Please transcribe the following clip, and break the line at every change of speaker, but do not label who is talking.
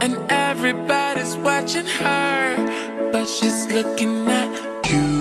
and everybody's watching her, but she's looking at you.